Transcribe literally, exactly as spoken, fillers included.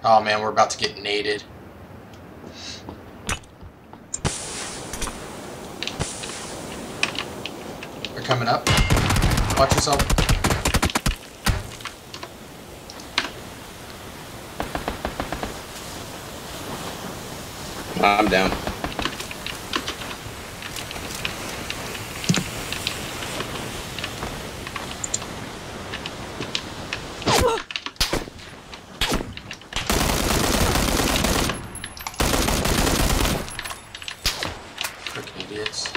Oh man, we're about to get naded. They're coming up. Watch yourself. I'm down. Freaking idiots.